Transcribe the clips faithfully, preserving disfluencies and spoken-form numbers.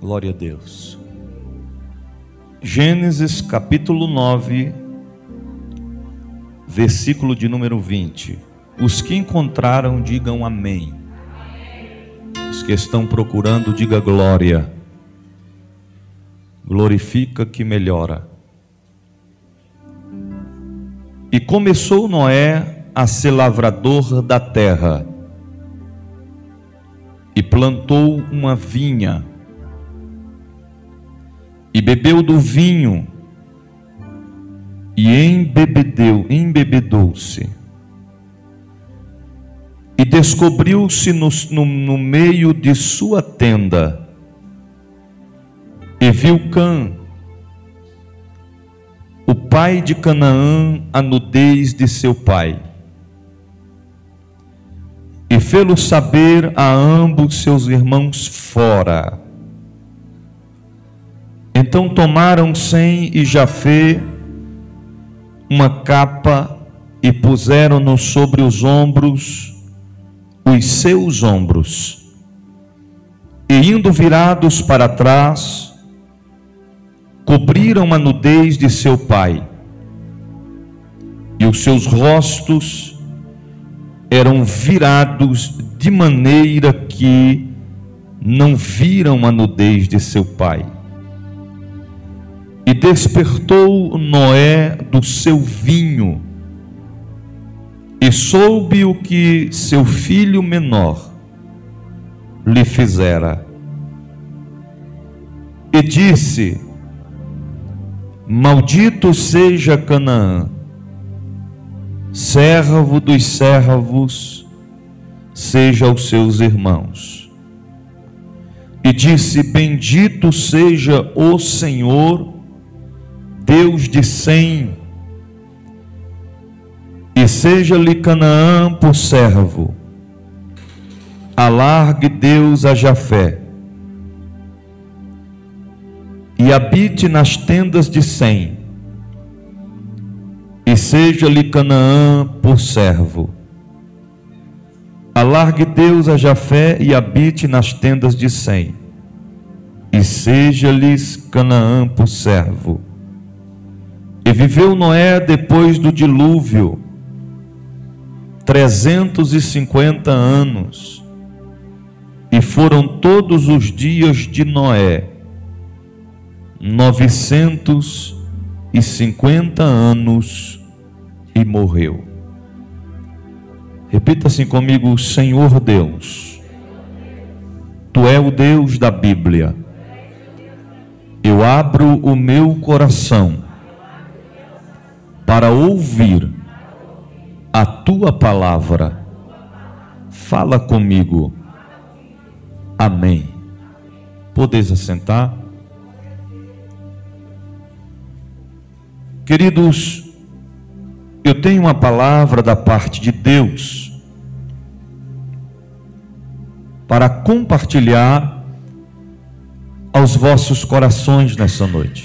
Glória a Deus. Gênesis capítulo nove, versículo de número vinte. Os que encontraram, digam amém. Os que estão procurando, diga glória. Glorifica que melhora. E começou Noé a ser lavrador da terra, e plantou uma vinha, e bebeu do vinho, e embebedeu, embebedou-se, e descobriu-se no, no, no meio de sua tenda, e viu Cã, o pai de Canaã, a nudez de seu pai, e fê-lo saber a ambos seus irmãos fora. Então tomaram Sem e Jafé uma capa e puseram-no sobre os ombros, os seus ombros, e indo virados para trás, cobriram a nudez de seu pai, e os seus rostos eram virados de maneira que não viram a nudez de seu pai. E despertou Noé do seu vinho, e soube o que seu filho menor lhe fizera. E disse: Maldito seja Canaã, servo dos servos, seja os seus irmãos. E disse: Bendito seja o Senhor, Deus de Sem, e seja-lhe Canaã por servo. Alargue Deus a Jafé, e habite nas tendas de Sem, e seja-lhe Canaã por servo. Alargue Deus a Jafé e habite nas tendas de Sem, e seja-lhes Canaã por servo. E viveu Noé depois do dilúvio trezentos e cinquenta anos, e foram todos os dias de Noé novecentos e cinquenta anos, e morreu. Repita assim comigo: Senhor Deus, Tu é o Deus da Bíblia. Eu abro o meu coração para ouvir a Tua palavra. Fala comigo. Amém. Podeis assentar. Queridos, eu tenho uma palavra da parte de Deus para compartilhar aos vossos corações nessa noite.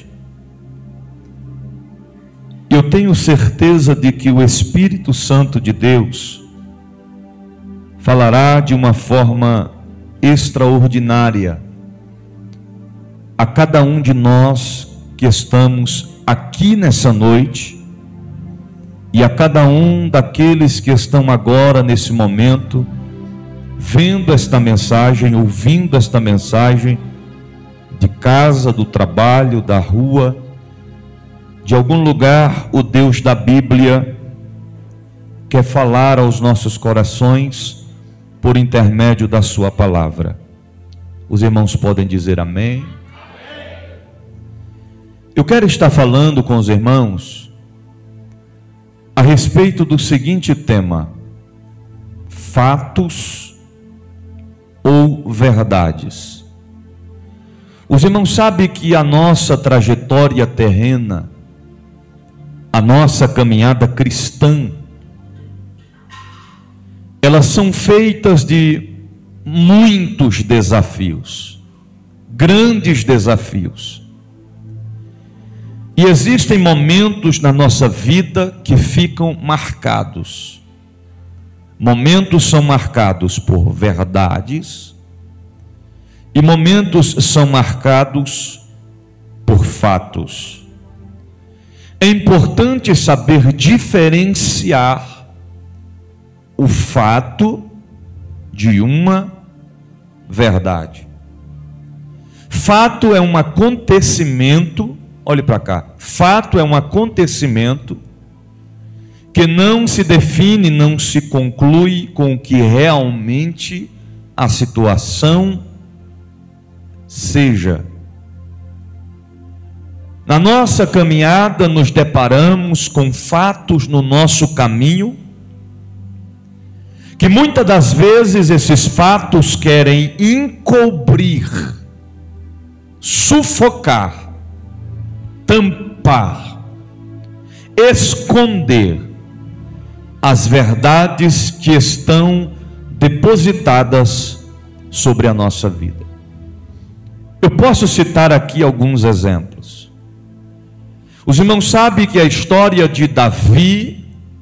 Eu tenho certeza de que o Espírito Santo de Deus falará de uma forma extraordinária a cada um de nós que estamos aqui nessa noite, e a cada um daqueles que estão agora nesse momento vendo esta mensagem, ouvindo esta mensagem, de casa, do trabalho, da rua, de algum lugar. O Deus da Bíblia quer falar aos nossos corações por intermédio da sua palavra. Os irmãos podem dizer amém? Eu quero estar falando com os irmãos a respeito do seguinte tema: fatos ou verdades. Os irmãos sabem que a nossa trajetória terrena, a nossa caminhada cristã, elas são feitas de muitos desafios, grandes desafios. E existem momentos na nossa vida que ficam marcados. Momentos são marcados por verdades, e momentos são marcados por fatos. É importante saber diferenciar o fato de uma verdade. Fato é um acontecimento, olhe para cá, fato é um acontecimento que não se define, não se conclui com o que realmente a situação seja. Na nossa caminhada nos deparamos com fatos no nosso caminho, que muitas das vezes esses fatos querem encobrir, sufocar, tampar, esconder as verdades que estão depositadas sobre a nossa vida. Eu posso citar aqui alguns exemplos. Os irmãos sabem que a história de Davi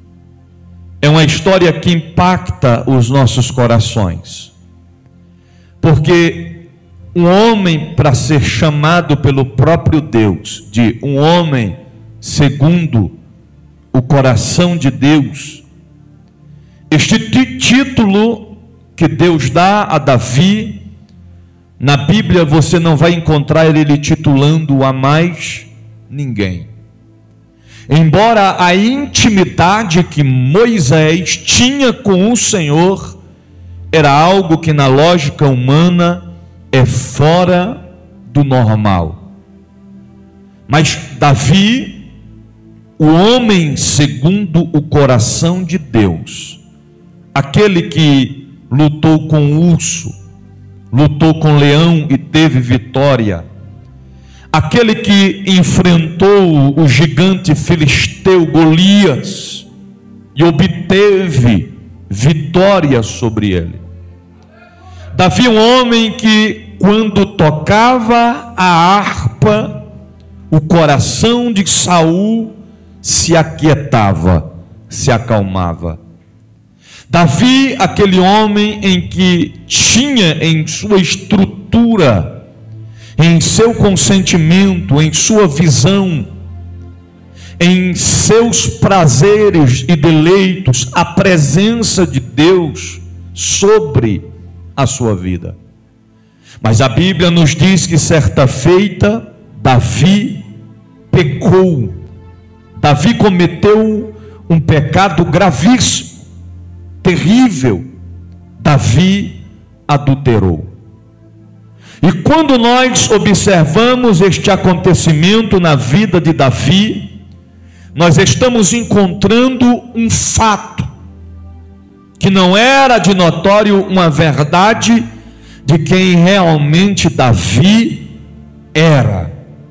é uma história que impacta os nossos corações, porque um homem, para ser chamado pelo próprio Deus de um homem segundo o coração de Deus, este título que Deus dá a Davi, na Bíblia você não vai encontrar ele titulando a mais ninguém. Embora a intimidade que Moisés tinha com o Senhor era algo que na lógica humana é fora do normal. Mas Davi, o homem segundo o coração de Deus, aquele que lutou com o urso, lutou com o leão e teve vitória, aquele que enfrentou o gigante filisteu Golias e obteve vitória sobre ele. Davi, um homem que quando tocava a harpa, o coração de Saul se aquietava, se acalmava. Davi, aquele homem em que tinha em sua estrutura, em seu consentimento, em sua visão, em seus prazeres e deleitos, a presença de Deus sobre a sua vida. Mas a Bíblia nos diz que certa feita Davi pecou. Davi cometeu um pecado gravíssimo, terrível. Davi adulterou. E quando nós observamos este acontecimento na vida de Davi, nós estamos encontrando um fato que não era de notório uma verdade de quem realmente Davi era.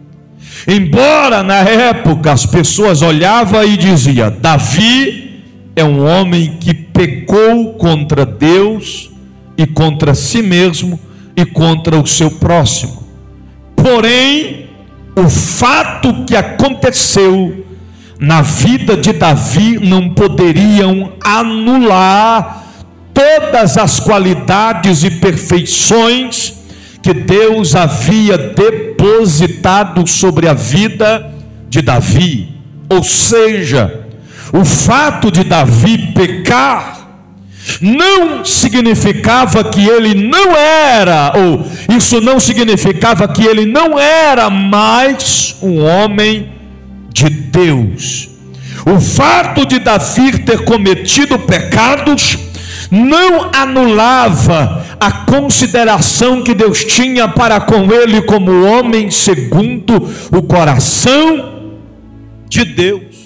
Embora na época as pessoas olhavam e diziam: Davi é um homem que pecou contra Deus e contra si mesmo e contra o seu próximo. Porém, o fato que aconteceu na vida de Davi não poderiam anular todas as qualidades e perfeições que Deus havia depositado sobre a vida de Davi. Ou seja, o fato de Davi pecar não significava que ele não era, ou isso não significava que ele não era mais um homem de Deus. O fato de Davi ter cometido pecados não anulava a consideração que Deus tinha para com ele como homem segundo o coração de Deus.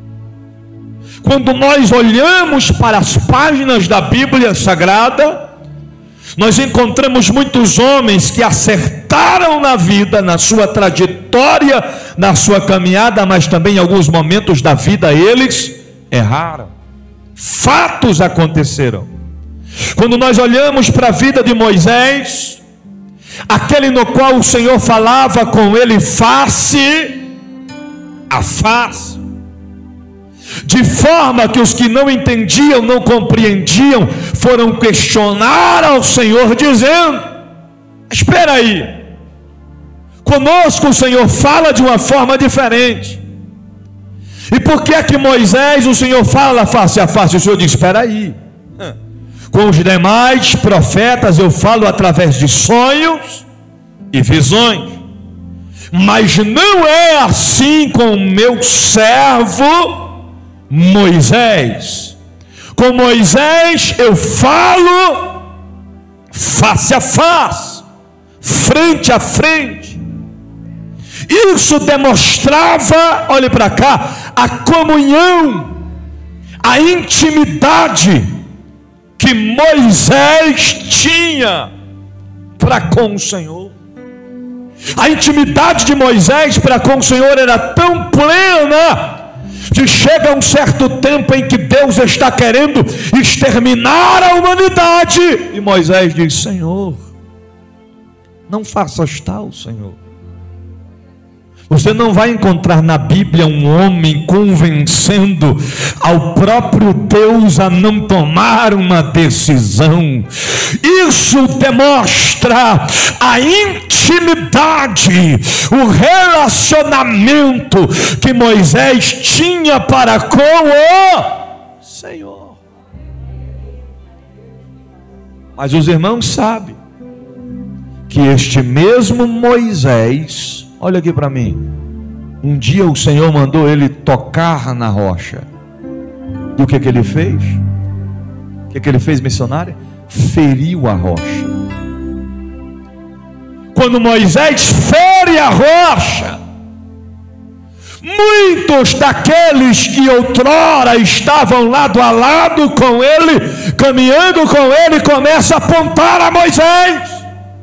Quando nós olhamos para as páginas da Bíblia Sagrada, nós encontramos muitos homens que acertaram na vida, na sua trajetória, na sua caminhada, mas também em alguns momentos da vida eles erraram. Fatos aconteceram. Quando nós olhamos para a vida de Moisés, aquele no qual o Senhor falava com ele face a face, de forma que os que não entendiam, não compreendiam, foram questionar ao Senhor dizendo: Espera aí. Conosco o Senhor fala de uma forma diferente. E por que é que Moisés, o Senhor fala face a face? O Senhor diz: espera aí. Com os demais profetas eu falo através de sonhos e visões, mas não é assim com o meu servo Moisés. Com Moisés eu falo face a face, frente a frente. Isso demonstrava, olhe para cá, a comunhão, a intimidade que Moisés tinha para com o Senhor. A intimidade de Moisés para com o Senhor era tão plena que chega um certo tempo em que Deus está querendo exterminar a humanidade, e Moisés diz: Senhor, não faças tal, Senhor. Você não vai encontrar na Bíblia um homem convencendo ao próprio Deus a não tomar uma decisão. Isso demonstra a intimidade, o relacionamento que Moisés tinha para com o Senhor. Mas os irmãos sabem que este mesmo Moisés, olha aqui para mim, um dia o Senhor mandou ele tocar na rocha. E o que que ele fez? O que que ele fez, missionária? Feriu a rocha. Quando Moisés fere a rocha, muitos daqueles que outrora estavam lado a lado com ele, caminhando com ele, começam a apontar a Moisés.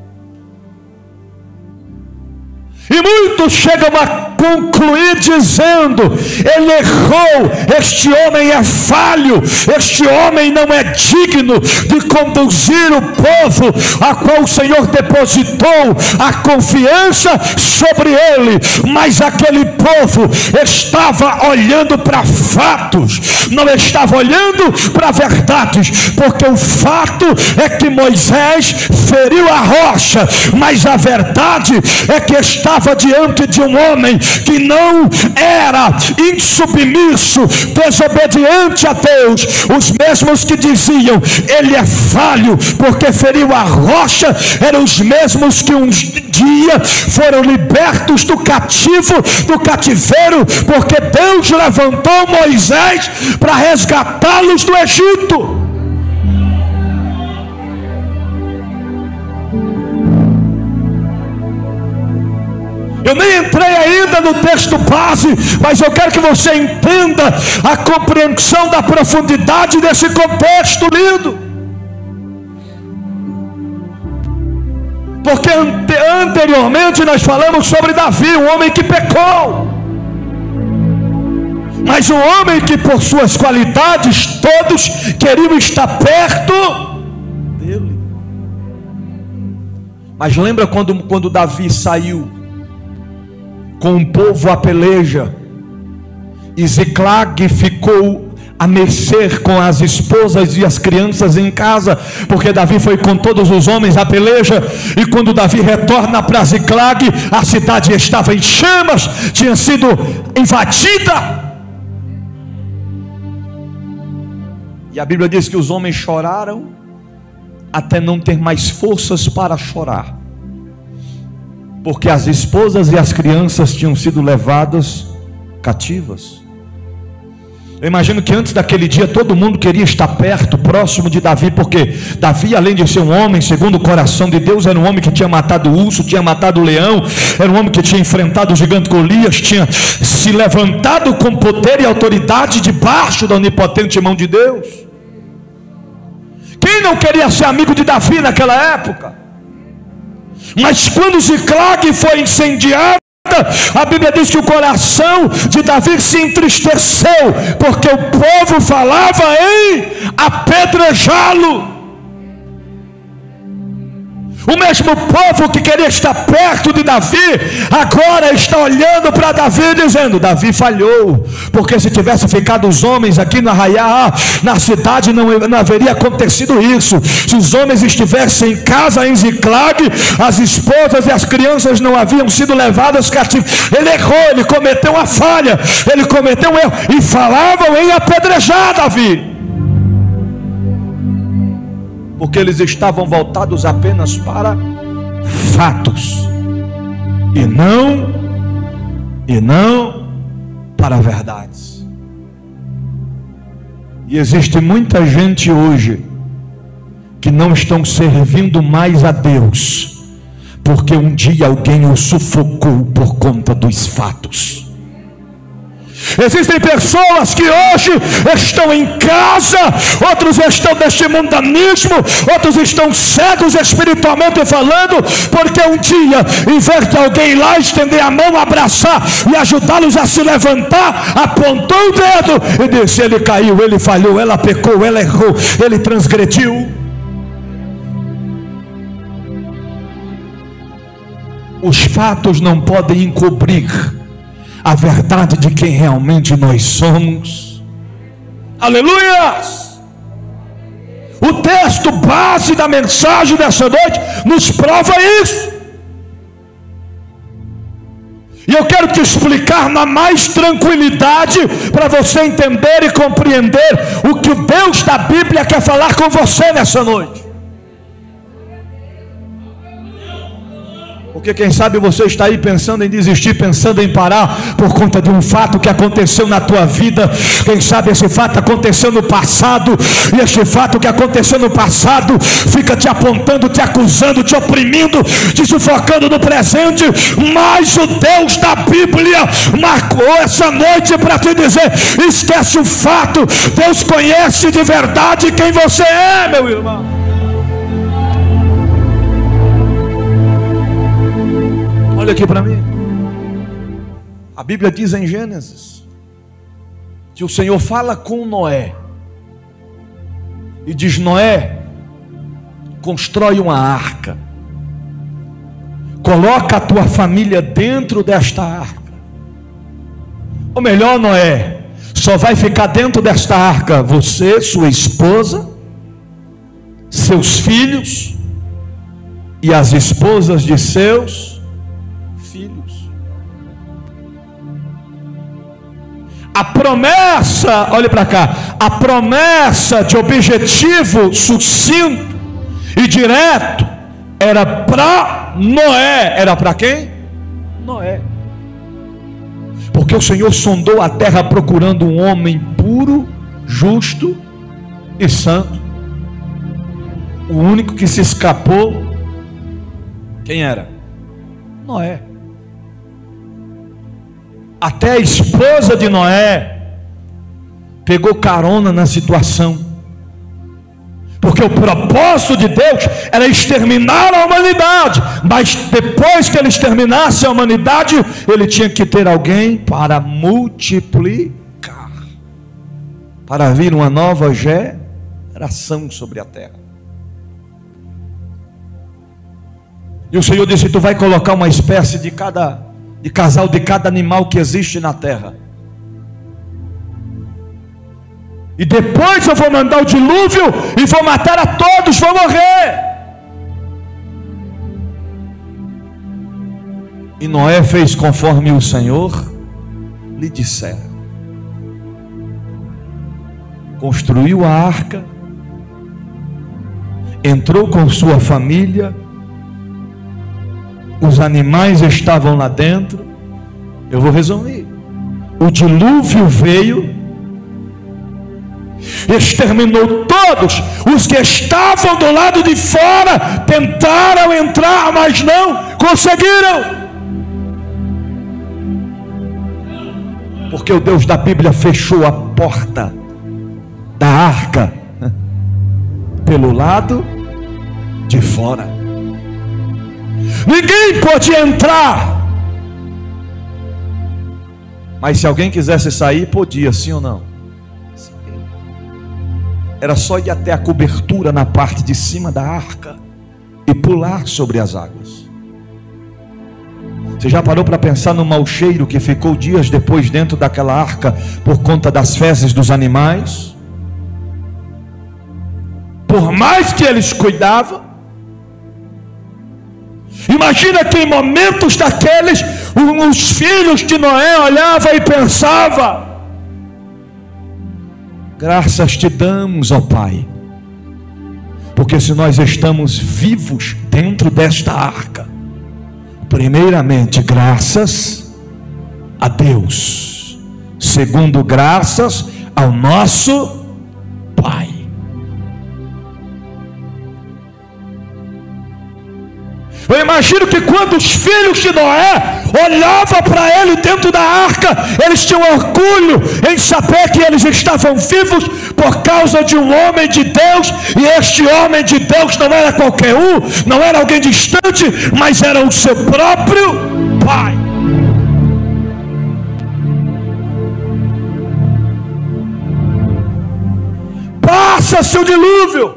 E muitos chegam a concluir dizendo: ele errou, este homem é falho, este homem não é digno de conduzir o povo a qual o Senhor depositou a confiança sobre ele. Mas aquele povo estava olhando para fatos, não estava olhando para verdades, porque o fato é que Moisés feriu a rocha, mas a verdade é que estava diante de um homem que não era insubmisso, desobediente a Deus. Os mesmos que diziam: ele é falho porque feriu a rocha, eram os mesmos que um dia foram libertos do cativo, do cativeiro, porque Deus levantou Moisés para resgatá-los do Egito. Eu nem entrei ainda no texto base, mas eu quero que você entenda a compreensão da profundidade desse contexto lindo. Porque ante, anteriormente nós falamos sobre Davi, um homem que pecou, mas um homem que por suas qualidades todos queriam estar perto dele. Mas lembra quando, quando Davi saiu com o povo a peleja, e Ziclag ficou a mercê com as esposas e as crianças em casa, porque Davi foi com todos os homens à peleja. E quando Davi retorna para Ziclag, a cidade estava em chamas, tinha sido invadida. E a Bíblia diz que os homens choraram até não ter mais forças para chorar, porque as esposas e as crianças tinham sido levadas cativas. Eu imagino que antes daquele dia todo mundo queria estar perto, próximo de Davi, porque Davi, além de ser um homem segundo o coração de Deus, era um homem que tinha matado o urso, tinha matado o leão, era um homem que tinha enfrentado o gigante Golias, tinha se levantado com poder e autoridade debaixo da onipotente mão de Deus. Quem não queria ser amigo de Davi naquela época? Mas quando Ziclag foi incendiado, a Bíblia diz que o coração de Davi se entristeceu, porque o povo falava em apedrejá-lo. O mesmo povo que queria estar perto de Davi, agora está olhando para Davi dizendo: Davi falhou, porque se tivesse ficado os homens aqui no arraial, na cidade, não, não haveria acontecido isso. Se os homens estivessem em casa em Ziclag, as esposas e as crianças não haviam sido levadas cativas. Ele errou, ele cometeu uma falha, ele cometeu um erro, e falavam em apedrejar Davi, porque eles estavam voltados apenas para fatos, e não, e não para verdades. E existe muita gente hoje que não estão servindo mais a Deus, porque um dia alguém o sufocou por conta dos fatos. Existem pessoas que hoje estão em casa, outros estão neste mundanismo, outros estão cegos espiritualmente falando, porque um dia, em vez de alguém ir lá estender a mão, abraçar e ajudá-los a se levantar, apontou o dedo e disse: ele caiu, ele falhou, ela pecou, ela errou, ele transgrediu. Os fatos não podem encobrir a verdade de quem realmente nós somos. Aleluias! O texto base da mensagem dessa noite nos prova isso. E eu quero te explicar na mais tranquilidade, para você entender e compreender o que o Deus da Bíblia quer falar com você nessa noite. Porque quem sabe você está aí pensando em desistir, pensando em parar por conta de um fato que aconteceu na tua vida. Quem sabe esse fato aconteceu no passado, e este fato que aconteceu no passado fica te apontando, te acusando, te oprimindo, te sufocando no presente. Mas o Deus da Bíblia marcou essa noite para te dizer: esquece o fato, Deus conhece de verdade quem você é, meu irmão. Olha aqui para mim. A Bíblia diz em Gênesis que o Senhor fala com Noé e diz: Noé, constrói uma arca, coloca a tua família dentro desta arca. Ou melhor, Noé, só vai ficar dentro desta arca você, sua esposa, seus filhos e as esposas de seus filhos. A promessa, olhe para cá, a promessa de objetivo sucinto e direto era para Noé. Era para quem? Noé. Porque o Senhor sondou a terra procurando um homem puro, justo e santo. O único que se escapou, quem era? Noé. Até a esposa de Noé pegou carona na situação, porque o propósito de Deus era exterminar a humanidade, mas depois que ele exterminasse a humanidade, ele tinha que ter alguém para multiplicar, para vir uma nova geração sobre a terra. E o Senhor disse: tu vai colocar uma espécie de cada de casal de cada animal que existe na terra, e depois eu vou mandar o dilúvio e vou matar a todos, vão morrer. E Noé fez conforme o Senhor lhe dissera. Construiu a arca, entrou com sua família, os animais estavam lá dentro. Eu vou resumir: o dilúvio veio, exterminou todos. Os que estavam do lado de fora tentaram entrar, mas não conseguiram, porque o Deus da Bíblia fechou a porta da arca pelo lado de fora. Ninguém podia entrar, mas se alguém quisesse sair, podia, sim ou não? Sim. Era só ir até a cobertura na parte de cima da arca, e pular sobre as águas. Você já parou para pensar no mau cheiro que ficou dias depois dentro daquela arca por conta das fezes dos animais? Por mais que eles cuidavam, imagina que em momentos daqueles, os filhos de Noé olhavam e pensavam: graças te damos, ó Pai, porque se nós estamos vivos dentro desta arca, primeiramente graças a Deus, segundo graças ao nosso Pai. Eu imagino que quando os filhos de Noé olhavam para ele dentro da arca, eles tinham orgulho em saber que eles estavam vivos por causa de um homem de Deus, e este homem de Deus não era qualquer um, não era alguém distante, mas era o seu próprio Pai. Passa-se o dilúvio,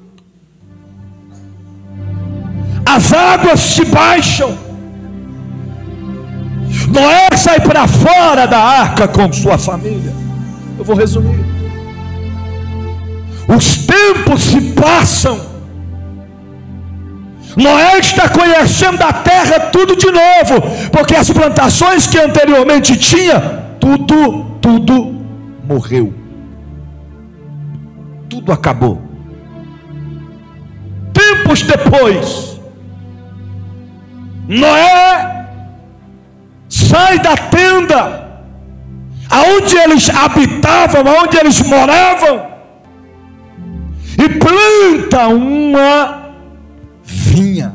as águas se baixam, Noé sai para fora da arca com sua família. Eu vou resumir. Os tempos se passam, Noé está conhecendo a terra tudo de novo, porque as plantações que anteriormente tinha, tudo, tudo morreu, tudo acabou. Tempos depois, Noé sai da tenda aonde eles habitavam, aonde eles moravam, e planta uma vinha.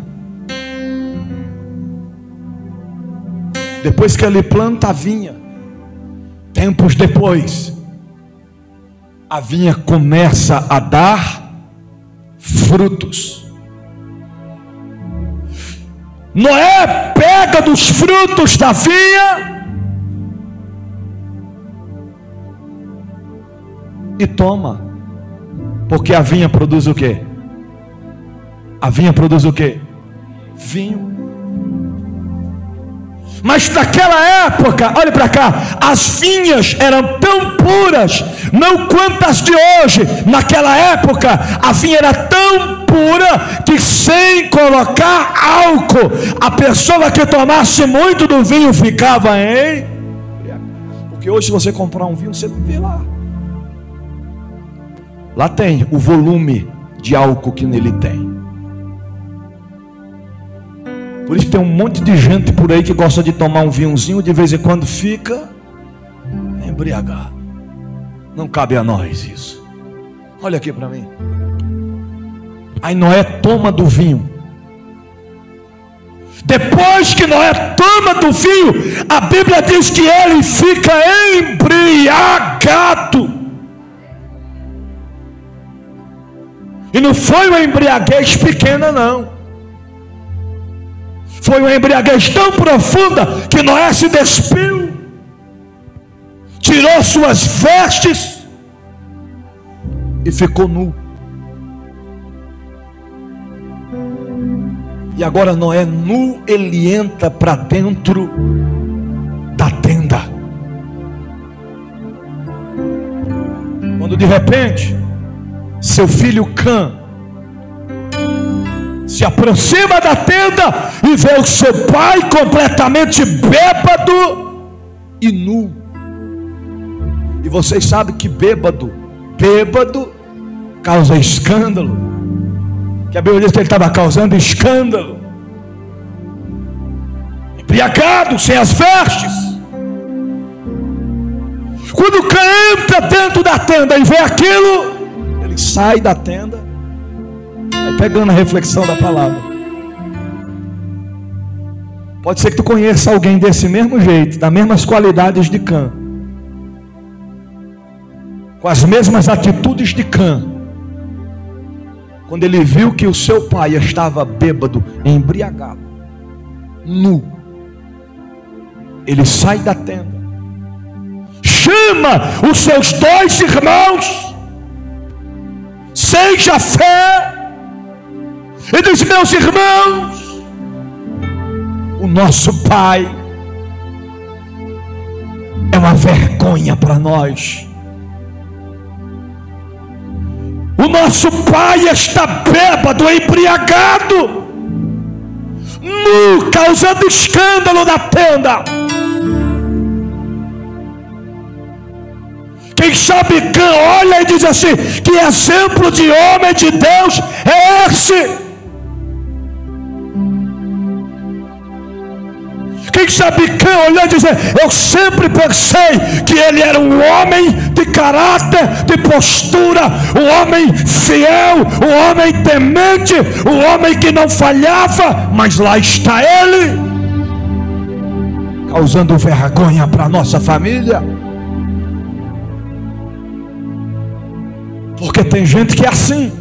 Depois que ele planta a vinha, tempos depois, a vinha começa a dar frutos. Noé pega dos frutos da vinha e toma, porque a vinha produz o quê? A vinha produz o quê? Vinho. Mas naquela época, olhe para cá, as vinhas eram tão puras, não quanto as de hoje. Naquela época, a vinha era tão pura que sem colocar álcool, a pessoa que tomasse muito do vinho ficava em... Porque hoje, se você comprar um vinho, você vê lá, lá tem o volume de álcool que nele tem. Por isso tem um monte de gente por aí que gosta de tomar um vinhozinho, de vez em quando fica embriagado. Não cabe a nós isso. Olha aqui para mim. Aí Noé toma do vinho. Depois que Noé toma do vinho, a Bíblia diz que ele fica embriagado. E não foi uma embriaguez pequena, não. Foi uma embriaguez tão profunda que Noé se despiu, tirou suas vestes e ficou nu. E agora Noé nu, ele entra para dentro da tenda. Quando de repente seu filho Cã se aproxima da tenda e vê o seu pai completamente bêbado e nu. E vocês sabem que bêbado, bêbado causa escândalo. Que a Bíblia diz que ele estava causando escândalo, embriagado, sem as vestes. Quando Cã entra dentro da tenda e vê aquilo, ele sai da tenda. Aí pegando a reflexão da palavra, pode ser que tu conheça alguém desse mesmo jeito, das mesmas qualidades de Cã, com as mesmas atitudes de Cã. Quando ele viu que o seu pai estava bêbado, embriagado, nu, ele sai da tenda, chama os seus dois irmãos, seja fé, e diz: meus irmãos, o nosso pai é uma vergonha para nós. O nosso pai está bêbado, embriagado, nu, causando escândalo na tenda. Quem sabe Cã olha e diz assim: que exemplo de homem de Deus é esse? Quem sabe Cã olhou e dizer: eu sempre pensei que ele era um homem de caráter, de postura, um homem fiel, um homem temente, um homem que não falhava, mas lá está ele, causando vergonha para a nossa família. Porque tem gente que é assim,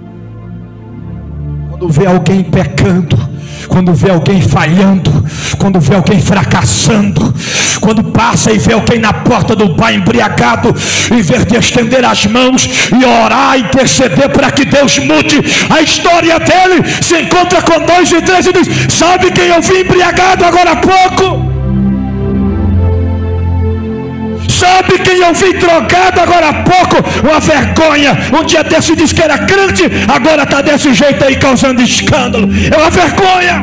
quando vê alguém pecando, quando vê alguém falhando, quando vê alguém fracassando, quando passa e vê alguém na porta do bar embriagado, em vez de estender as mãos e orar, interceder para que Deus mude a história dele, se encontra com dois e três e diz: sabe quem eu vi embriagado agora há pouco? Sabe quem eu vi drogado agora há pouco? Uma vergonha. Um dia desse disse que era crente, agora está desse jeito aí causando escândalo. É uma vergonha.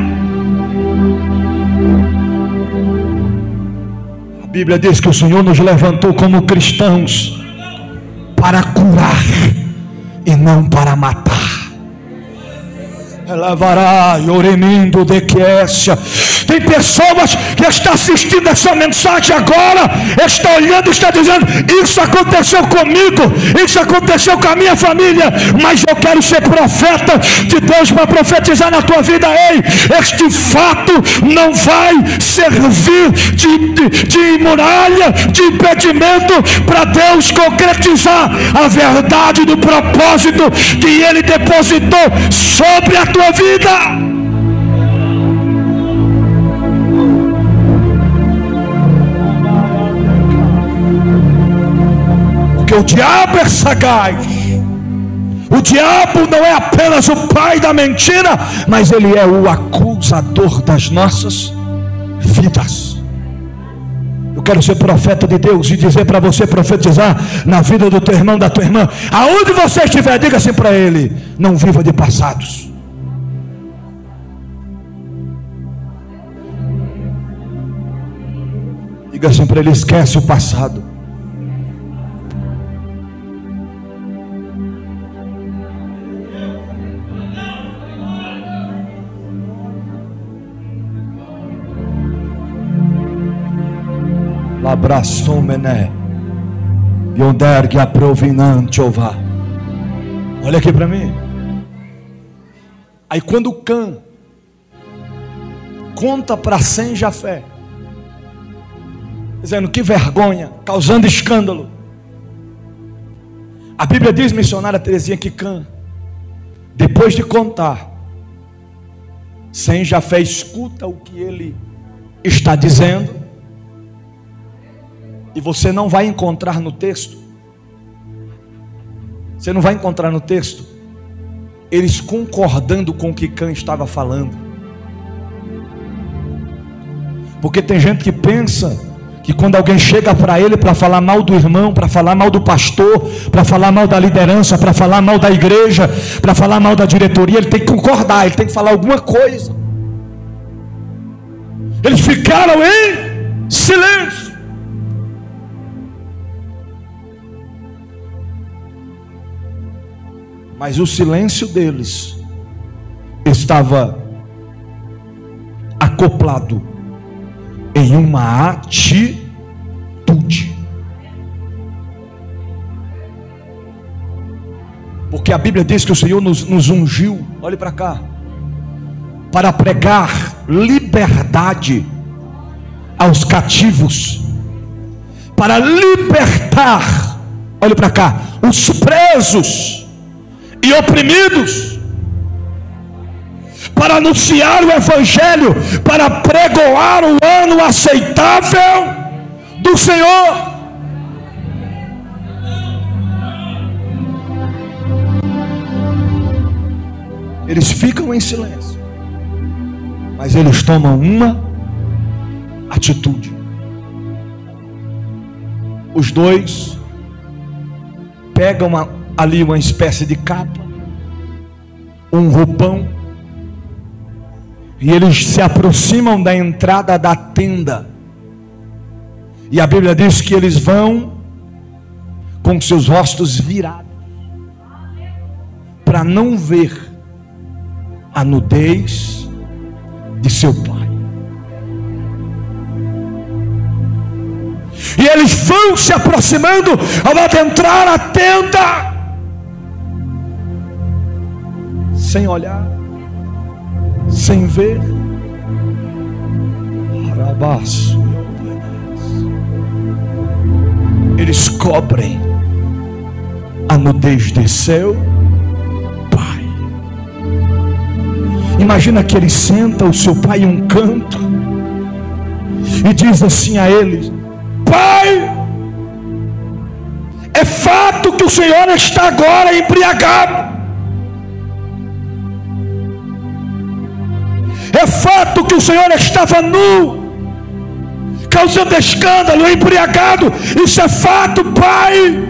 A Bíblia diz que o Senhor nos levantou como cristãos para curar e não para matar. Elevará Yoremindo de Quiécia. Tem pessoas que estão assistindo essa mensagem agora, está olhando e está dizendo: isso aconteceu comigo, isso aconteceu com a minha família, mas eu quero ser profeta de Deus para profetizar na tua vida. Ei, este fato não vai servir de, de, de muralha, de impedimento para Deus concretizar a verdade do propósito que Ele depositou sobre a tua vida. Porque o diabo é sagaz. O diabo não é apenas o pai da mentira, mas ele é o acusador das nossas vidas. Eu quero ser profeta de Deus e dizer para você, profetizar na vida do teu irmão, da tua irmã, aonde você estiver, diga assim para ele: não viva de passados. Diga assim para ele: esquece o passado. Abraço mené, Yondergue aprovinante ová. Olha aqui para mim. Aí quando Cã conta para Sem Jafé, dizendo: que vergonha, causando escândalo. A Bíblia diz, missionária Terezinha, que Cã, depois de contar, Sem Jafé escuta o que ele está dizendo. E você não vai encontrar no texto, você não vai encontrar no texto eles concordando com o que Cã estava falando. Porque tem gente que pensa que quando alguém chega para ele para falar mal do irmão, para falar mal do pastor, para falar mal da liderança, para falar mal da igreja, para falar mal da diretoria, ele tem que concordar, ele tem que falar alguma coisa. Eles ficaram em silêncio. Mas o silêncio deles estava acoplado em uma atitude. Porque a Bíblia diz que o Senhor nos, nos ungiu, olhe para cá, para pregar liberdade aos cativos, para libertar, olhe para cá, os presos e oprimidos, para anunciar o Evangelho, para pregoar o ano aceitável do Senhor. Eles ficam em silêncio, mas eles tomam uma atitude. Os dois pegam uma, ali uma espécie de capa, um roupão, e eles se aproximam da entrada da tenda. E a Bíblia diz que eles vão com seus rostos virados, para não ver a nudez de seu pai. E eles vão se aproximando ao adentrar a tenda, sem olhar, sem ver. Arabaço. Eles cobrem a nudez de seu pai. Imagina que ele senta o seu pai em um canto e diz assim a ele: Pai, é fato que o Senhor está agora embriagado. É fato que o Senhor estava nu, causando escândalo, embriagado. Isso é fato, Pai.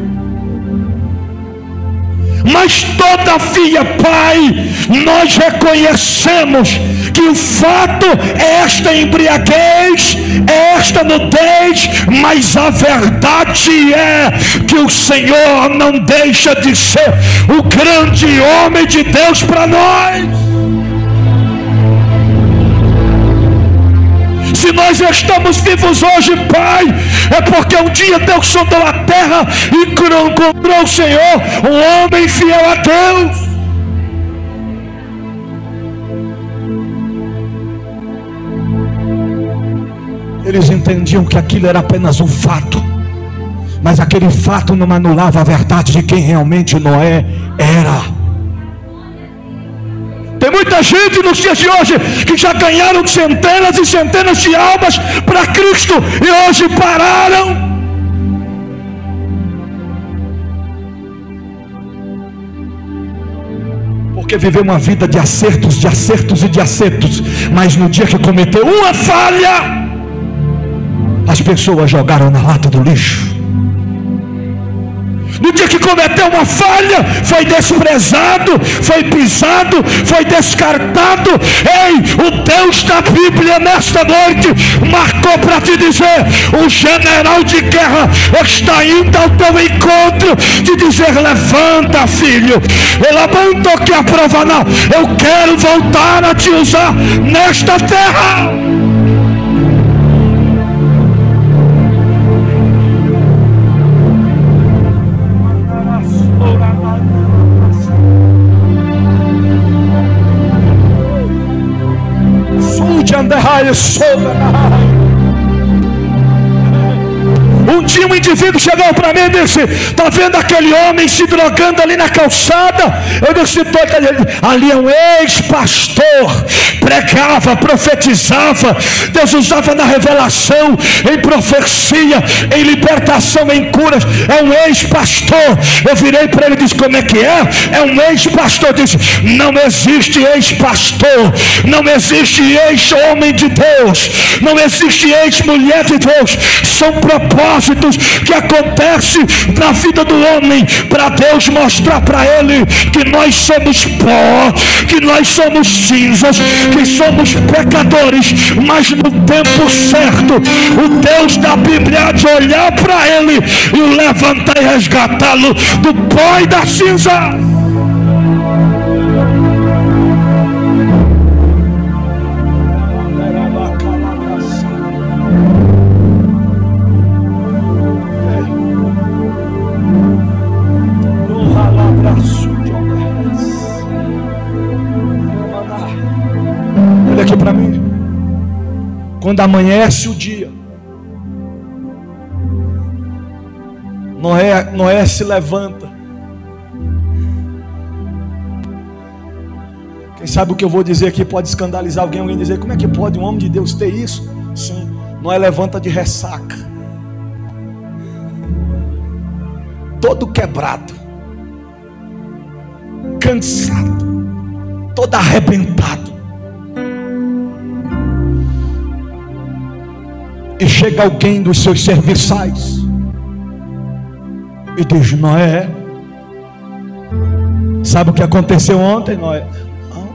Mas todavia, Pai, nós reconhecemos que o fato é esta embriaguez, é esta nudez, mas a verdade é que o Senhor não deixa de ser o grande homem de Deus para nós. Se nós estamos vivos hoje, Pai, é porque um dia Deus sondou a terra e encontrou o Senhor, um homem fiel a Deus. Eles entendiam que aquilo era apenas um fato, mas aquele fato não anulava a verdade de quem realmente Noé era. Tem muita gente nos dias de hoje que já ganharam centenas e centenas de almas para Cristo e hoje pararam. Porque viveu uma vida de acertos, de acertos e de acertos, mas no dia que cometeu uma falha, as pessoas jogaram na lata do lixo. No dia que cometeu uma falha, foi desprezado, foi pisado, foi descartado. Ei, o Deus da Bíblia nesta noite marcou para te dizer: o general de guerra está indo ao teu encontro, te dizer: levanta, filho, levanta que a prova não. Eu quero voltar a te usar nesta terra. Um dia um indivíduo chegou para mim e disse: está vendo aquele homem se drogando ali na calçada? Eu disse: ali é um ex-pastor, pregava, profetizava, Deus usava na revelação, em profecia, em libertação, em curas. É um ex-pastor. Eu virei para ele e disse: como é que é? É um ex-pastor. Eu disse: não existe ex-pastor, não existe ex-homem de Deus, não existe ex-mulher de Deus. São propósitos que acontecem na vida do homem para Deus mostrar para ele que nós somos pó, que nós somos cinzas, que somos pecadores, mas no tempo certo o Deus da Bíblia há de olhar para ele e o levantar e resgatá-lo do pó e da cinza. Olha aqui para mim. Quando amanhece o dia, Noé, Noé se levanta. Quem sabe o que eu vou dizer aqui pode escandalizar alguém. Alguém dizer: como é que pode um homem de Deus ter isso? Sim, Noé levanta de ressaca, todo quebrado, cansado. todo arrebentado. E chega alguém dos seus serviçais e diz: Noé, sabe o que aconteceu ontem, Noé? Não,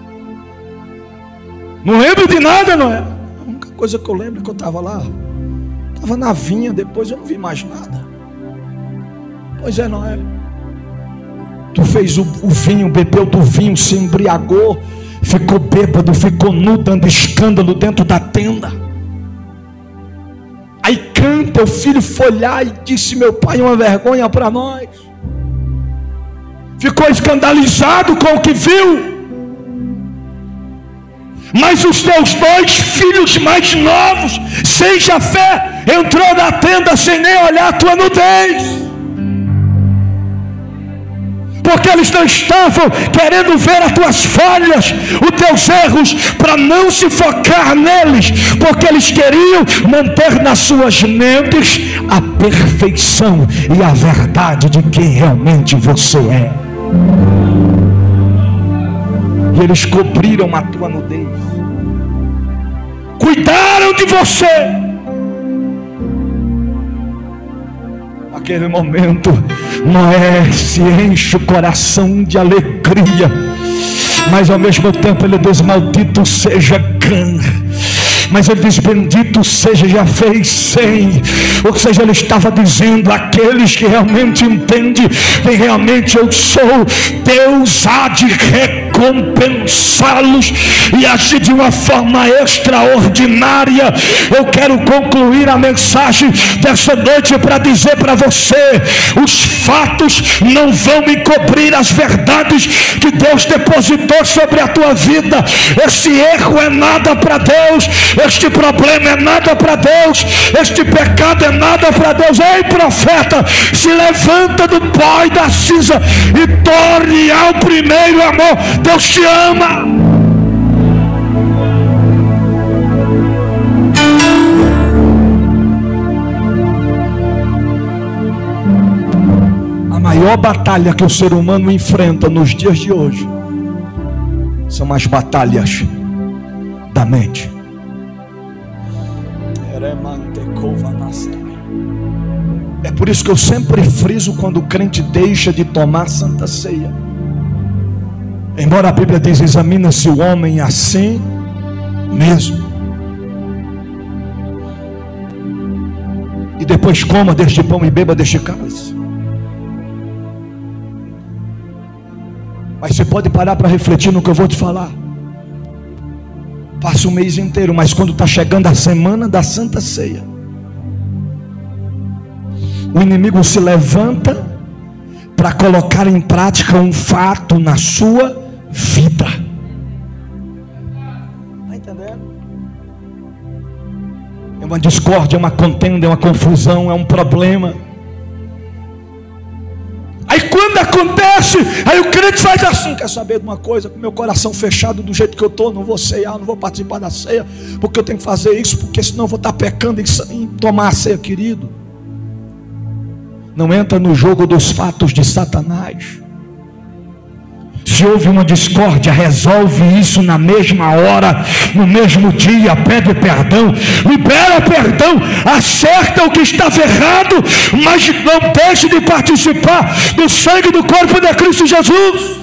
não lembro de nada, Noé. A única coisa que eu lembro é que eu estava lá, estava na vinha, depois eu não vi mais nada. Pois é, Noé, tu fez o, o vinho, bebeu do vinho, se embriagou, ficou bêbado, ficou nu, dando escândalo dentro da tenda. Aí Cã, teu filho, foi lá e disse: meu pai, uma vergonha para nós. Ficou escandalizado com o que viu. Mas os teus dois filhos mais novos, sem fé, entrou na tenda sem nem olhar a tua nudez. Porque eles não estavam querendo ver as tuas falhas, os teus erros, para não se focar neles, porque eles queriam manter nas suas mentes a perfeição e a verdade de quem realmente você é. E eles cobriram a tua nudez, cuidaram de você. Naquele momento, Noé se enche o coração de alegria, mas ao mesmo tempo ele diz: maldito seja Cã. Mas ele diz: bendito seja Jafé sem. Ou seja, ele estava dizendo: aqueles que realmente entendem quem realmente eu sou, Deus há de recompensá-los e agir de uma forma extraordinária. Eu quero concluir a mensagem dessa noite para dizer para você: os fatos não vão encobrir as verdades que Deus depositou sobre a tua vida. Esse erro é nada para Deus, este problema é nada para Deus, este pecado é nada para Deus. Ei, profeta, se levanta do pó e da cinza e torne ao primeiro amor. Deus te ama. A maior batalha que o ser humano enfrenta nos dias de hoje são as batalhas da mente. É por isso que eu sempre friso quando o crente deixa de tomar Santa Ceia. Embora a Bíblia diz: examina-se o homem assim mesmo, e depois coma deste pão e beba deste cálice. Mas você pode parar para refletir no que eu vou te falar. Passa o mês inteiro, mas quando está chegando a semana da Santa Ceia, o inimigo se levanta para colocar em prática um fato na sua vida. Está entendendo? É uma discórdia, é uma contenda, é uma confusão, é um problema. Aí quando acontece, aí o crente faz assim: quer saber de uma coisa? Com meu coração fechado do jeito que eu estou, não vou ceiar, não vou participar da ceia, porque eu tenho que fazer isso, porque senão eu vou estar pecando em, em tomar a ceia, querido. Não entra no jogo dos fatos de Satanás. Se houve uma discórdia, resolve isso na mesma hora, no mesmo dia, pede perdão, libera perdão, acerta o que estava errado, mas não deixe de participar do sangue do corpo de Cristo Jesus.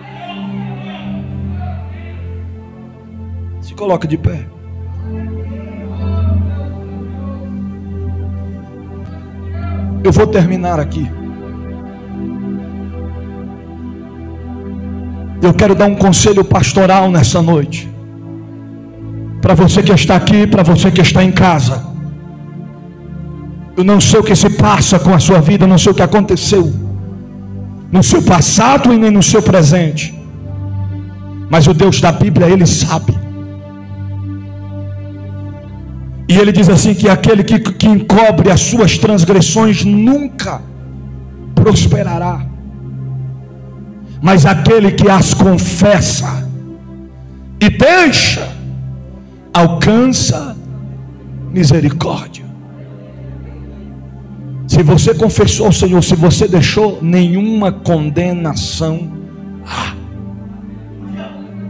Se coloca de pé. Eu vou terminar aqui. Eu quero dar um conselho pastoral nessa noite, para você que está aqui, para você que está em casa. Eu não sei o que se passa com a sua vida, eu não sei o que aconteceu no seu passado e nem no seu presente, mas o Deus da Bíblia, Ele sabe. E Ele diz assim, que aquele que, que encobre as suas transgressões nunca prosperará, mas aquele que as confessa e deixa, alcança misericórdia. Se você confessou ao Senhor, se você deixou, nenhuma condenação há.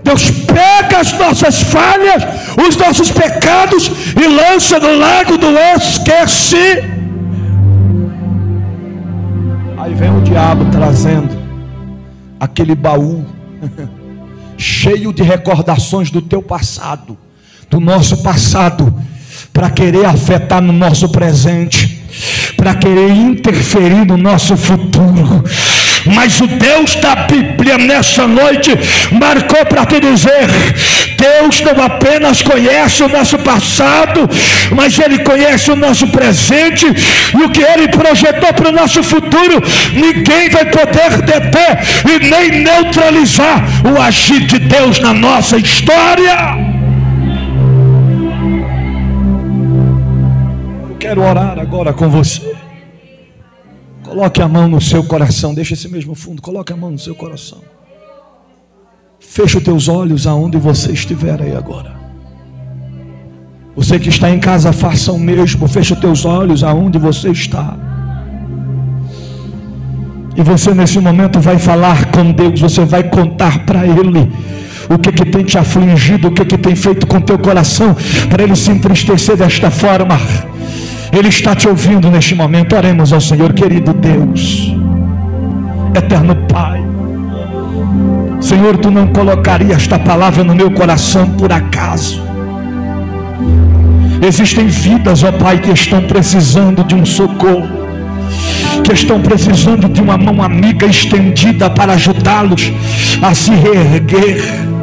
Deus pega as nossas falhas, os nossos pecados e lança no lago do esquece. Aí vem o diabo trazendo aquele baú cheio de recordações do teu passado, do nosso passado, para querer afetar no nosso presente, para querer interferir no nosso futuro. Mas o Deus da Bíblia nessa noite marcou para te dizer: Deus não apenas conhece o nosso passado, mas Ele conhece o nosso presente, e o que Ele projetou para o nosso futuro, ninguém vai poder deter e nem neutralizar o agir de Deus na nossa história. Eu quero orar agora com você. Coloque a mão no seu coração, deixa esse mesmo fundo, coloque a mão no seu coração. Feche os teus olhos aonde você estiver aí agora. Você que está em casa, faça o mesmo, feche os teus olhos aonde você está. E você nesse momento vai falar com Deus, você vai contar para Ele o que que tem te afligido, o que que tem feito com teu coração, para Ele se entristecer desta forma. Ele está te ouvindo neste momento. Oremos ao Senhor. Querido Deus, eterno Pai, Senhor, Tu não colocaria esta palavra no meu coração por acaso. Existem vidas, ó Pai, que estão precisando de um socorro, que estão precisando de uma mão amiga estendida para ajudá-los a se reerguer.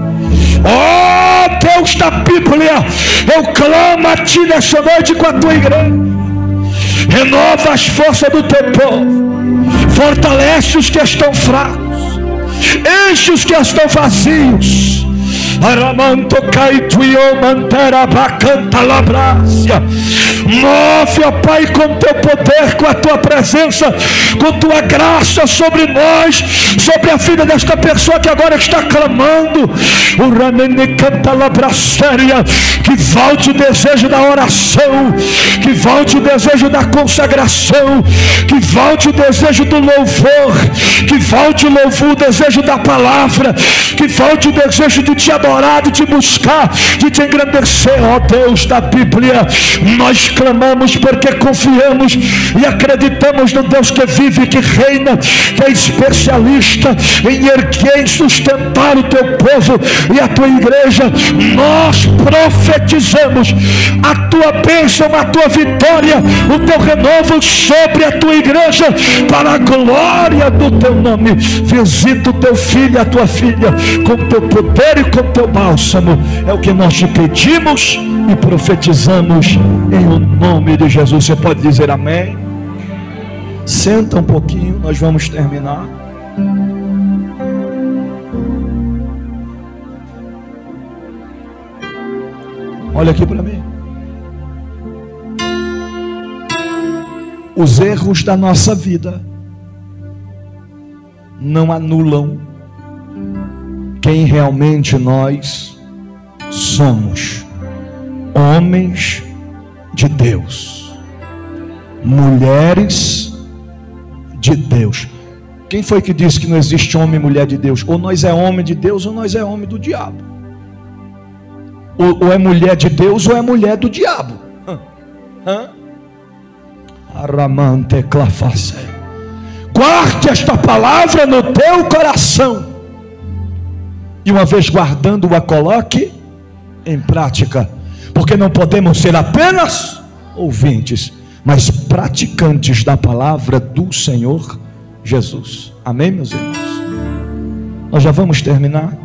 Oh Deus da Bíblia, eu clamo a Ti nessa noite com a Tua igreja. Renova as forças do Teu povo, fortalece os que estão fracos, enche os que estão vazios. Aramanto caituio mantera bacanta labrácia. Move, ó Pai, com Teu poder, com a Tua presença, com Tua graça sobre nós, sobre a vida desta pessoa que agora está clamando. O ramene canta labracéria. Que volte o desejo da oração, que volte o desejo da consagração, que volte o desejo do louvor, que volte o louvor, o desejo da palavra, que volte o desejo de Te adorar, de Te buscar, de Te engrandecer. Ó Deus da Bíblia, nós clamamos porque confiamos e acreditamos no Deus que vive e que reina, que é especialista em erguer, em sustentar o Teu povo e a Tua igreja. Nós profetizamos a Tua bênção, a Tua vitória, o Teu renovo sobre a Tua igreja, para a glória do Teu nome. Visita o Teu filho e a Tua filha com Teu poder e com Teu bálsamo. É o que nós Te pedimos e profetizamos em o nome de Jesus. Você pode dizer amém? Senta um pouquinho, nós vamos terminar. Olha aqui para mim. Os erros da nossa vida não anulam quem realmente nós somos. Homens de Deus, mulheres de Deus. Quem foi que disse que não existe homem e mulher de Deus? Ou nós é homem de Deus ou nós é homem do diabo. Ou, ou é mulher de Deus ou é mulher do diabo. Hã? Aramante claface. Guarde esta palavra no teu coração, e uma vez guardando-a, coloque em prática, porque não podemos ser apenas ouvintes, mas praticantes da palavra do Senhor Jesus. Amém, meus irmãos? Nós já vamos terminar.